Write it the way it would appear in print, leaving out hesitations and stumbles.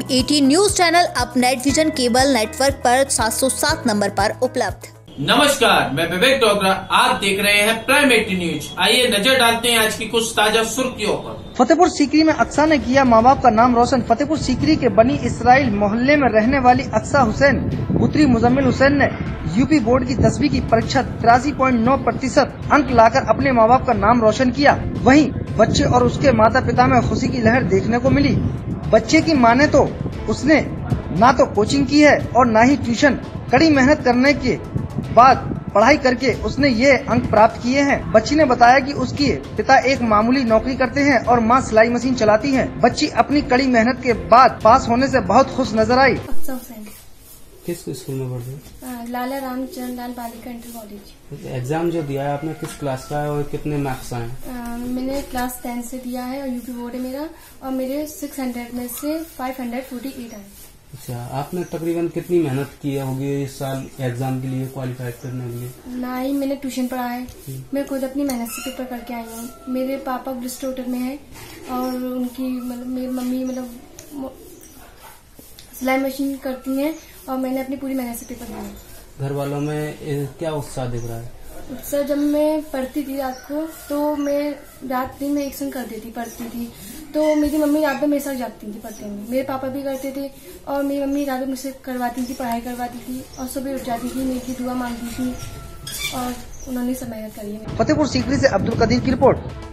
18 news channel अब Net Vision cable network पर 707 number पर उपलब्ध। नमस्कार, मैं विवेक डोगरा, आप देख रहे हैं प्राइम 18 न्यूज। आइए नजर डालते हैं आज की कुछ ताजा सुर्खियों पर। फतेहपुर सीकरी में अक्सा ने किया माँ बाप का नाम रोशन। फतेहपुर सीकरी के बनी इसराइल मोहल्ले में रहने वाली अक्सा हुसैन पुत्री मुजम्मिल हुसैन ने यूपी बोर्ड की 10वीं की परीक्षा 83.9% अंक लाकर अपने माँ बाप का नाम रोशन किया। वहीं बच्चे और उसके माता पिता में खुशी की लहर देखने को मिली। बच्चे की माने तो उसने ना तो कोचिंग की है और ना ही ट्यूशन। कड़ी मेहनत करने के बाद पढ़ाई करके उसने ये अंक प्राप्त किए हैं। बच्ची ने बताया कि उसके पिता एक मामूली नौकरी करते हैं और मां सिलाई मशीन चलाती हैं। बच्ची अपनी कड़ी मेहनत के बाद पास होने से बहुत खुश नजर आई। किस स्कूल में पढ़ते हैं? लाला रामचंद्र लाल बालिका इंटर कॉलेज। एग्जाम जो दिया है आपने किस क्लास का है और कितने मार्क्स आए? मैंने क्लास 10 से दिया है और यूपी बोर्ड है मेरा, और मेरे 600 में से 548 आए। अच्छा, आपने तकरीबन कितनी मेहनत की होगी इस साल एग्जाम के लिए क्वालिफाई करने के लिए? ना ही मैंने ट्यूशन पढ़ा है, मैं खुद अपनी मेहनत से पेपर करके आई हूँ। मेरे पापा डिस्ट्रीब्यूटर में है और उनकी मेरी मम्मी सिलाई मशीन करती हैं और मैंने अपनी पूरी मेहनत से पेपर दिया। घर वालों में क्या उत्साह दिख रहा है? उत्साह, जब मैं पढ़ती थी रात को तो मैं रात दिन में एक संग कर देती पढ़ती थी, तो मेरी मम्मी रात में मेरे साथ जागती थी पढ़ते में। मेरे पापा भी करते थे और मेरी मम्मी रात में मुझसे करवाती थी, पढ़ाई करवाती थी और सुबह उठ जाती थी, मेरी दुआ मांगती थी और उन्होंने सब मेहनत करी है। फतेहपुर सीकरी से अब्दुल कदीर की रिपोर्ट।